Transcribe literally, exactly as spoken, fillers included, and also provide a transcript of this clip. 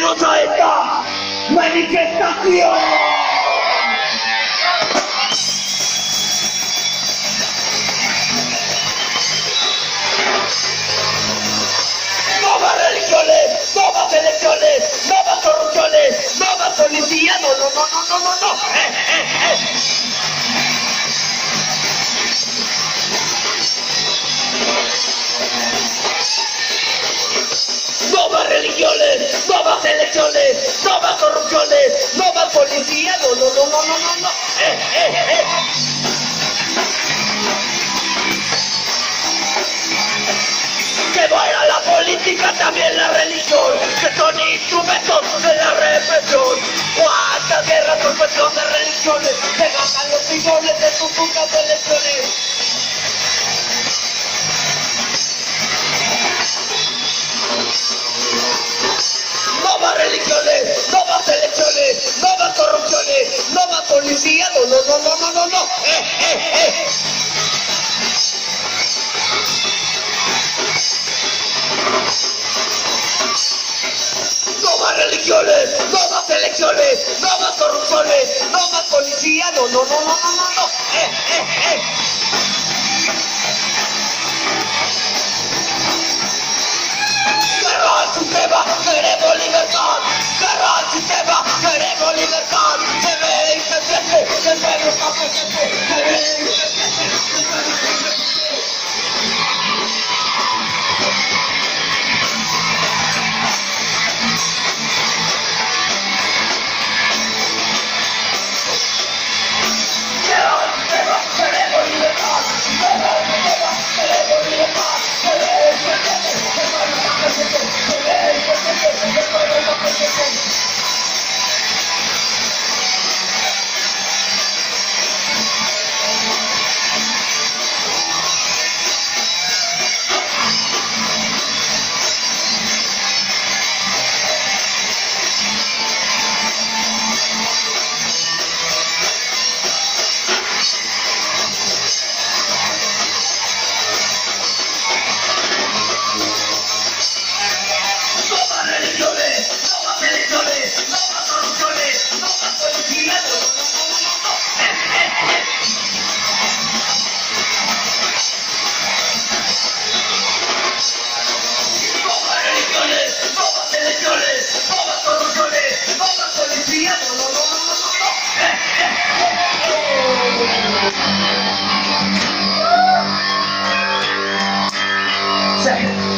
Bienvenidos a esta manifestación. No más religiones, no más elecciones, no más corrupciones, no más policía, no, no, no, no, no, no, no. Eh, eh, eh. No más religiones, no más elecciones, no más corrupciones, no más policía, no, no, no, no, no, no, no. Eh, eh, eh. Que muera la política, también la religión, que son instrumentos de la represión. ¿Cuántas guerras por cuestión de religiones se gastan los millones de sus putas elecciones? No más religiones, no más elecciones, no más corrupciones, no más policía, no, no, no, no, no, no, no. Eh, eh, eh. No más religiones, no más elecciones, no más corrupciones, no más policía, no, no, no, no, no, no, no. Eh, eh, eh. Guerra al sistema, queremos libertad. Guerra al sistema, queremos libertad. Se ve y se siente, se ve y está presente, se ve y se siente, se ve y está presente. Second.